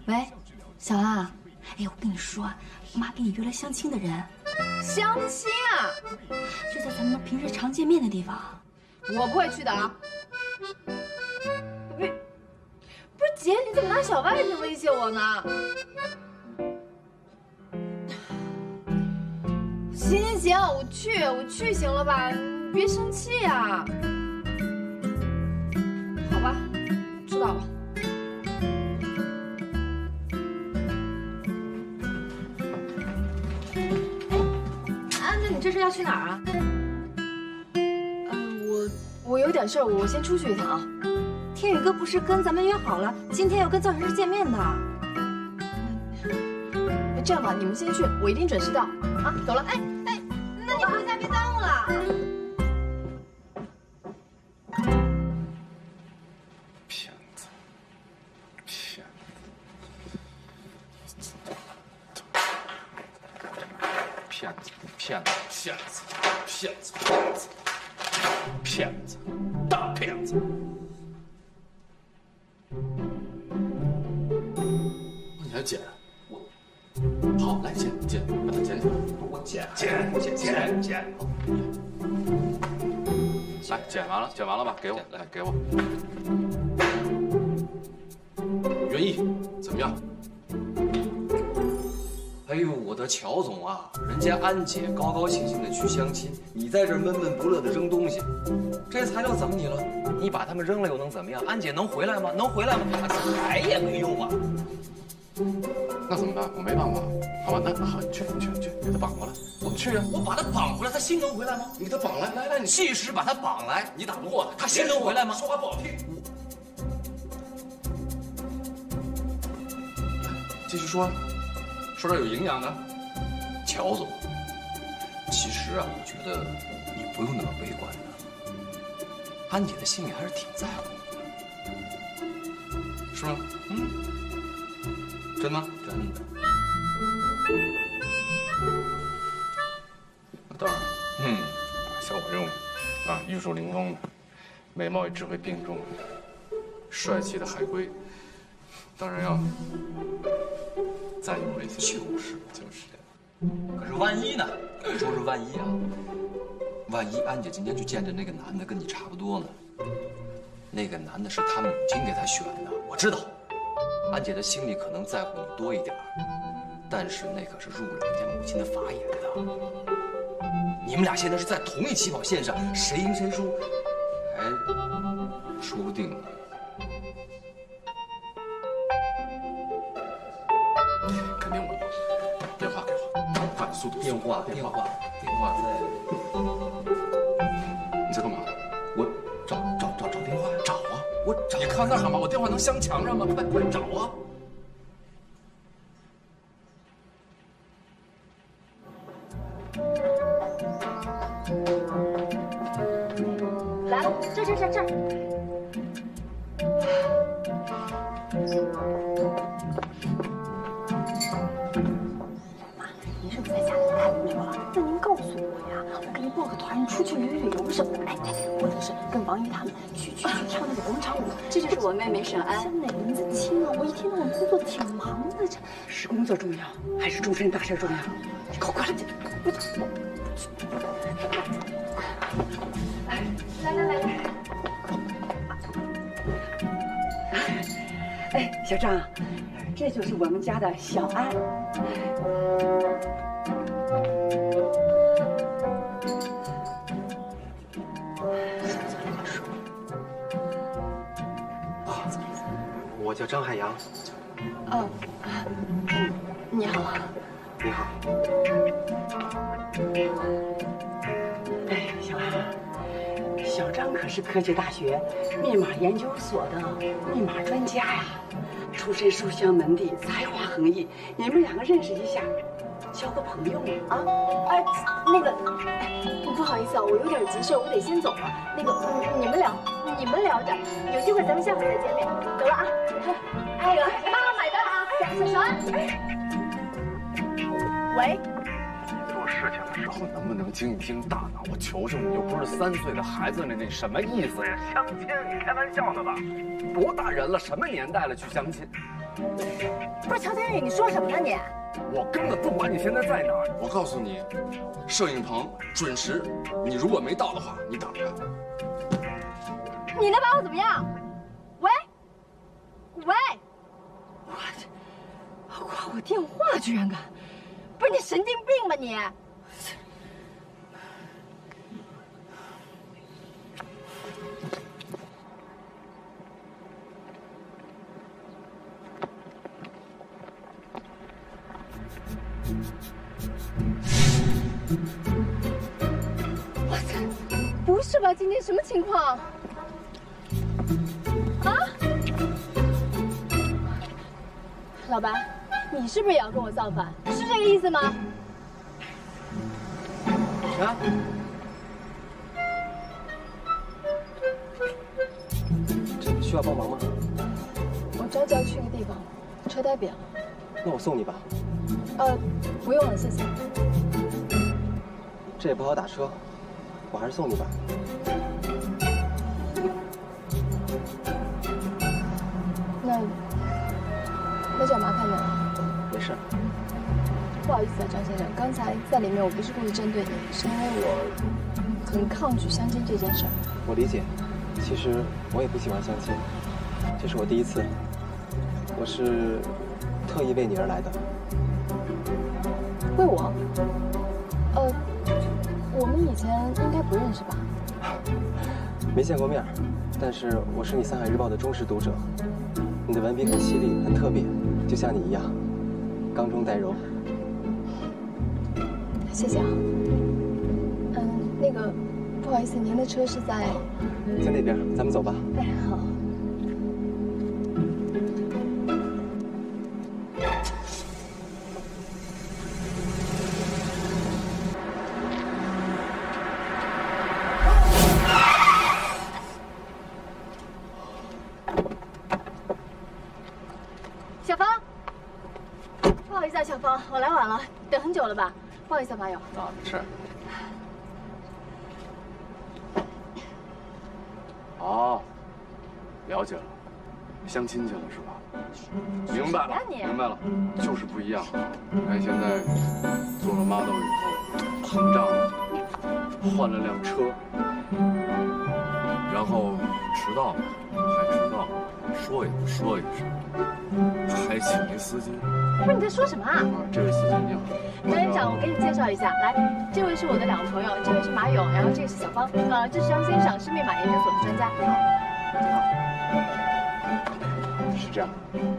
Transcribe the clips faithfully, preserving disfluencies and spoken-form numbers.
喂，小安啊，哎，我跟你说，妈给你约了相亲的人。 相亲啊？ 就在咱们平时常见面的地方。 我不会去的啊。不，不是姐，你怎么拿小外甥威胁我呢？行行行，我去，我去，行了吧？你别生气呀。好吧，知道了。 这是要去哪儿啊？嗯、呃，我我有点事儿，我先出去一趟啊。 天宇哥不是跟咱们约好了，今天要跟造型师见面的。 那这样吧，你们先去，我一定准时到。啊，走了。哎哎，那你回家别耽误了。 骗子，骗子，骗子，骗子。 骗子，骗子，骗子，骗子，大骗子！你还捡？我好，来捡捡，把它捡起来。我捡捡捡捡捡。来，捡完了，捡完了吧？给我，来给我。愿意？怎么样？ 哎呦，我的乔总啊，人家安姐高高兴兴的去相亲，你在这闷闷不乐的扔东西，这材料怎么你了？你把它们扔了又能怎么样？安姐能回来吗？能回来吗？踩也没用啊。那怎么办？我没办法。好吧，那那好，你去，你去，你去，给他绑过来。我们去啊！我把他绑回来，他心能回来吗？你给他绑来，来来，你即使把他绑来，你打不过他，他心能回来吗？说话不好听。继续说。 说点有营养的，乔总。其实啊，我觉得你不用那么悲观的。安姐的心里还是挺在乎你的，是吗？嗯，真吗？真的。当然，嗯，像我这种啊玉树临风的，美貌与智慧并重，帅气的海龟，当然要。 再有为就是就是这样。可是万一呢？说是万一啊，万一安姐今天去见着那个男的跟你差不多呢？那个男的是她母亲给她选的，我知道。安姐的心里可能在乎你多一点，但是那可是入了人家母亲的法眼的。你们俩现在是在同一起跑线上，谁赢谁输，还说不定呢。 肯定我赢，电话给我，快，速度！电话，电话，电话在。你在干嘛？我找找找找电话呀！找啊！我找。你看那好吗？我电话能镶墙上吗？快快找啊！ 来了，这这这这。 那您告诉我呀，我给您报个团，出去旅旅游什么的，哎哎，或者是跟王姨他们去去去跳那个广场舞。这就是我妹妹沈安，像哪名字轻啊？我一天到晚工作挺忙的，这是工作重要还是终身大事重要？ 快快来，我我来来来来。 哎，小张，这就是我们家的小安。 我叫张海洋。 哦，你好。 你好。 哎，小安，小张可是科技大学密码研究所的密码专家呀，出身书香门第，才华横溢。你们两个认识一下，交个朋友嘛啊！ 哎，那个，哎，不好意思啊，我有点急事，我得先走了。那个，你们聊，你们聊着，有机会咱们下回再见面。走了啊。哎，妈妈买单啊，小小安。喂。 做事情的时候能不能听一听大脑？我求求你，又不是三岁的孩子了，那什么意思呀？相亲？你开玩笑呢吧？多大人了，什么年代了，去相亲？ 不是乔天宇，你说什么呢你？ 我根本不管你现在在哪儿。我告诉你，摄影棚准时。你如果没到的话，你等着。 你能把我怎么样？喂，喂，我这挂我电话居然敢！不是你神经病吧你？我操！不是吧？今天什么情况？啊？老白，你是不是也要跟我造反？是这个意思吗？ 啊？这需要帮忙吗？ 我着急要去个地方，车胎扁了。 那我送你吧。 呃，不用了，谢谢。 这也不好打车，我还是送你吧。 那那就要麻烦你了。 没事。 不好意思啊，张先生，刚才在里面我不是故意针对你，是因为我很抗拒相亲这件事儿。 我理解，其实我也不喜欢相亲，这是我第一次，我是特意为你而来的。 为我？呃，我们以前应该不认识吧？ 没见过面，但是我是你《三海日报》的忠实读者。你的文笔很犀利，很特别，就像你一样，刚中带柔。 谢谢啊。嗯，那个，不好意思，您的车是在？ 在那边，咱们走吧。 哎，好。 小芳，不好意思啊，小芳，我来晚了，等很久了吧？不好意思啊，马友。 啊，没事。哦，了解了，相亲去了是吧？明白了，明白了，就是不一样啊！你看现在做了 model 以后，膨胀了，换了辆车，然后迟到了，还迟到了，说也不说一声，还请一司机。 不是你在说什么啊？ 啊，这位司机你好。 张院长，我给你介绍一下，来，这位是我的两个朋友，这位是马勇，然后这个是小芳，呃，这是张先生，是密码研究所的专家。你好， 你好。是这样，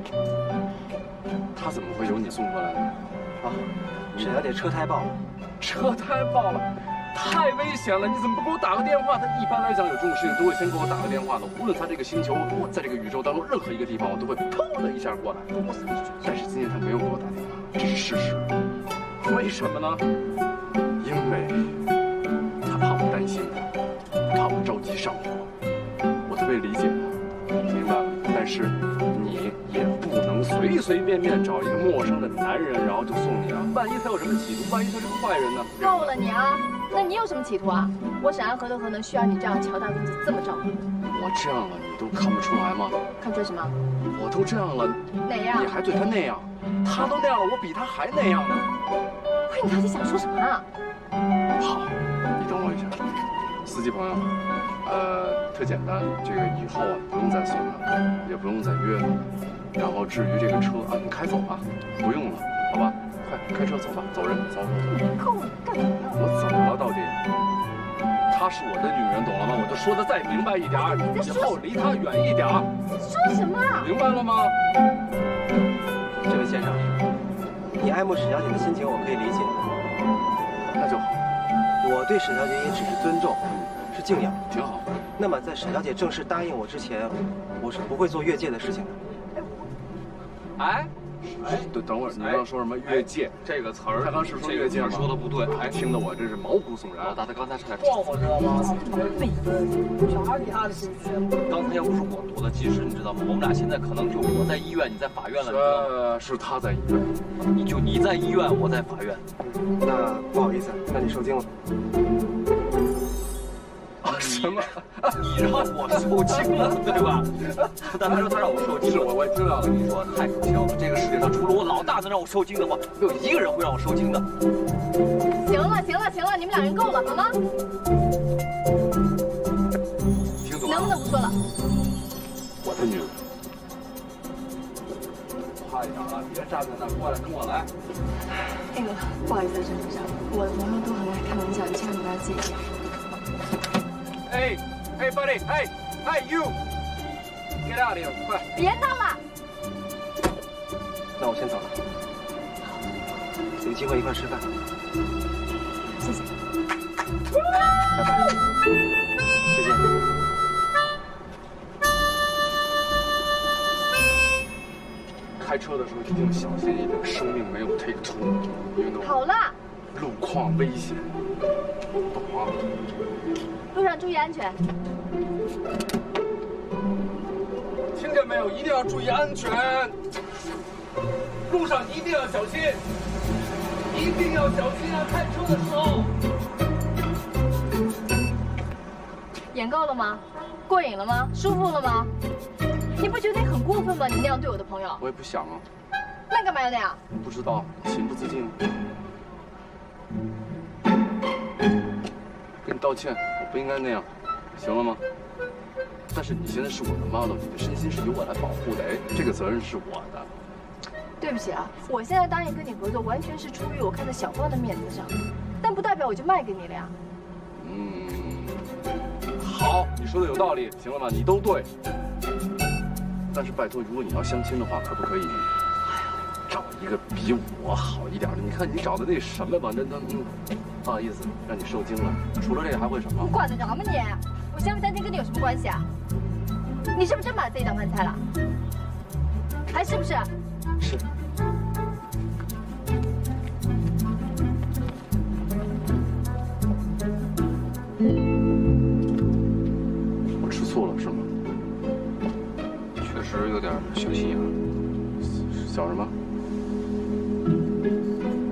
他怎么会由你送过来呢？ 啊，沈小姐车胎爆了。 车胎爆了，太危险了！你怎么不给我打个电话？他一般来讲有这种事情都会先给我打个电话的。无论他这个星球，在这个宇宙当中任何一个地方，我都会砰的一下过来。但是今天他没有给我打电话，这是事实。为什么呢？因为他怕我担心他，怕我着急上火。我特别理解他，明白了。但是你也不能随随便便找一个陌生的男人，然后就送你啊！万一他有什么企图，万一他是个坏人呢？ 够了你啊！那你有什么企图啊？我沈安和都何能需要你这样乔大公子这么照顾？ 我这样了，你都看不出来吗？ 看出什么？ 我都这样了， 哪样？ 你还对他那样？他都那样了，我比他还那样呢。 不是你到底想说什么啊？ 好，你等我一下，司机朋友，呃，特简单，这个以后啊不用再送他了，也不用再约他了。然后至于这个车啊，你开走吧，不用了，好吧？快开车走吧，走人，走走走。 够了，干嘛？ 我怎么了到底？她是我的女人，懂了吗？我就说的再明白一点，以后离她远一点。 说什么啊？ 明白了吗？ 这位先生，你爱慕沈小姐的心情我可以理解， 那就好， 我对沈小姐也只是尊重，是敬仰， 挺好。 那么在沈小姐正式答应我之前，我是不会做越界的事情的。 哎，哎，等等会儿，你刚刚说什么越界这个词儿？ 他刚是说越界吗？ 说的不对， 哎，听得我真是毛骨悚然。 老大他刚才差点撞我知道吗？ 啥理他的心思？刚才要不是我夺的及时，你知道吗？我们俩现在可能就我在医院，你在法院了，你知道吗？ 呃，是他在医院， 你就你在医院，我在法院。 那不好意思，那你受惊了。 啊， 什么？ 你让我受惊了，对吧？但他说他让我受惊， 是我我听到了。 你说太可笑了，这个世界上除了我老大能让我受惊的话，没有一个人会让我受惊的。 行了，行了，行了，你们两人够了，好吗？ 听懂了？ 能不能不说了？ 我的女儿。 快点啊！别站在那儿，过来跟我来。 那个，不好意思啊，张先生，我的朋友都很爱开玩笑，你千万不要介意啊。 哎哎 ，buddy， 哎哎 ，you，get out of here， 快！ 别闹了。 那我先走了。有机会一块吃饭。 谢谢。 拜拜。再见。 开车的时候一定小心一点，生命没有 take two， you know。 好了。 路况危险，懂吗？ 路上注意安全。 听见没有？一定要注意安全。路上一定要小心，一定要小心啊！开车的时候。 演够了吗？过瘾了吗？舒服了吗？ 你不觉得你很过分吗？你那样对我的朋友， 我也不想啊。 那干嘛要那样？ 不知道，情不自禁。跟你道歉，我不应该那样，行了吗？但是你现在是我的 model， 你的身心是由我来保护的，哎，这个责任是我的。 对不起啊，我现在答应跟你合作，完全是出于我看在小芳的面子上，但不代表我就卖给你了呀。 嗯，好，你说的有道理，行了吗？你都对。 但是拜托，如果你要相亲的话，可不可以找一个比我好一点的？你看你找的那什么吧，那那嗯，不好意思，让你受惊了。除了这个还会什么？ 你管得着吗你？我相不相亲跟你有什么关系啊？你是不是真把自己当饭菜了？还是不是？ 是。 我吃醋了是吗？ 确实有点小心眼。 小什么？